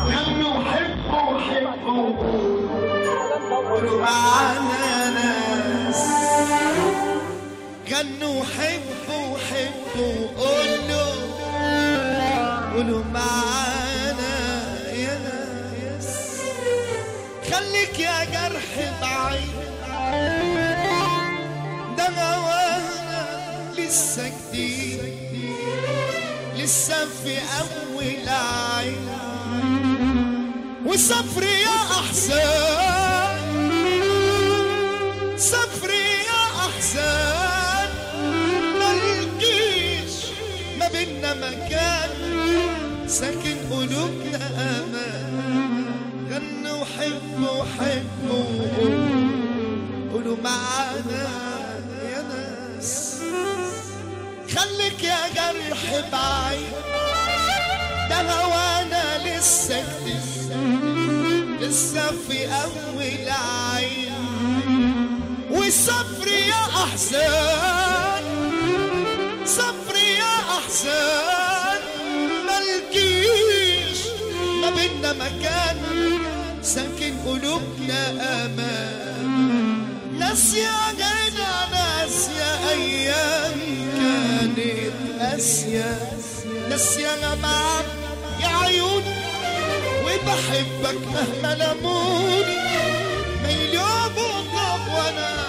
غنوا حبوا حبوا قولوا معانا ناس غنوا حبوا حبوا قولوا معانا يا ناس خليك يا جرح بعيد ده غوانا لسه جديد لسه في أول عين وصفر يا أحزان صفر يا أحزان ملقيش ما بينا مكان ساكن قلوبنا أمان غنوا حبوا حبوا قولوا معانا يا ناس خليك يا جرح بعيد ده هوانا لسه جديد لسه في أول عين وصفر يا أحزان صفر يا أحزان ملكيش ما بينا مكان ساكن قلوبنا أمان ناس يا جدع ناس يا أيام كانت قاسية ناس يا جماعة يا عيون وبحبك مهما لموني مليون بطاق وانا